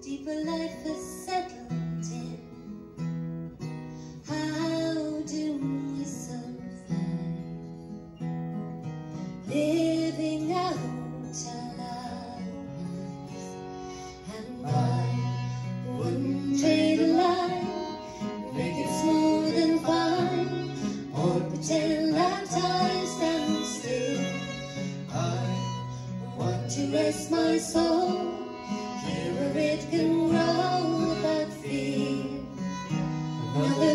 deeper life has settled in. How do we survive living out our lives? And why wouldn't trade a line, make it smooth and fine, or pretend that time stands still? I want to rest my soul here where it can grow without fear. Another